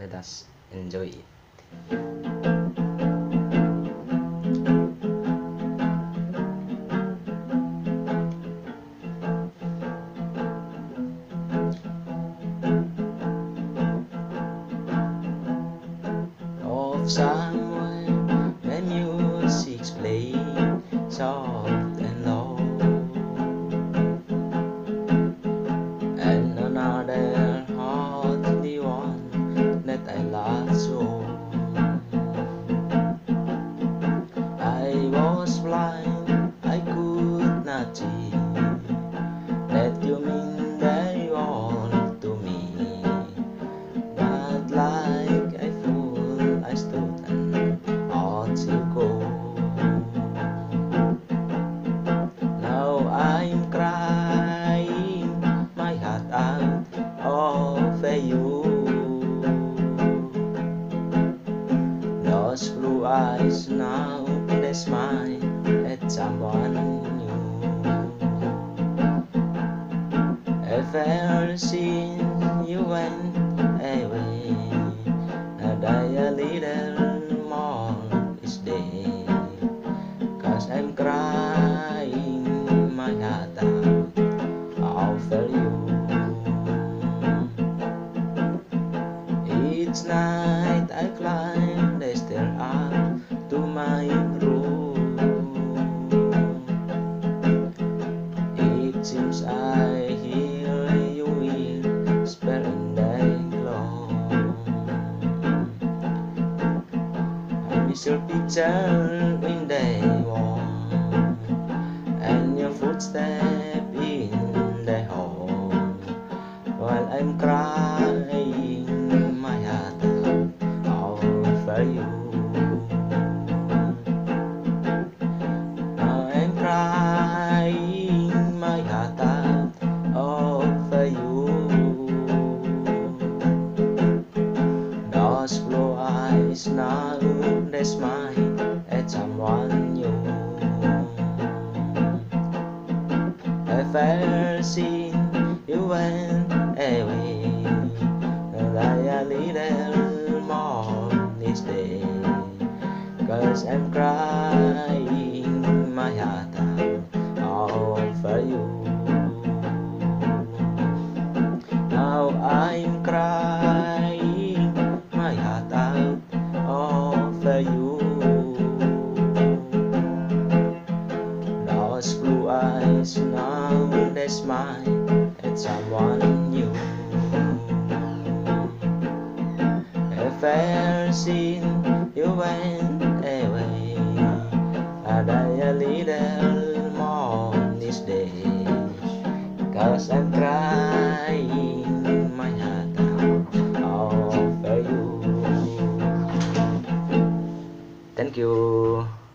Let us enjoy it. Of somewhere when music's playing soft and low, and another heart, the one that I love so. I was blind, I could not see that you mean the all to me, but like a fool I stood and ought to go. Now I'm crying my heart out over you. Those blue eyes now, they smile at someone new. Ever since you went away, I die a little more each day, 'cause I'm crying my heart out over you. Each night I climb the stair up to my room. It seems I hear you whisper in the glow. I miss your picture in the wall and your footsteps in the hall, while I'm crying my heart out over you. Now I'm crying my heart out over you. Those blue eyes now, they smile at someone new. Ever since you went away, I a little more each day, 'cause I'm crying my heart out over you. Now I'm crying my heart out over you. Those blue eyes now, they smile at someone new. Ever since you went away, I die a little more this day, 'cause I'm crying my heart out over you. Thank you.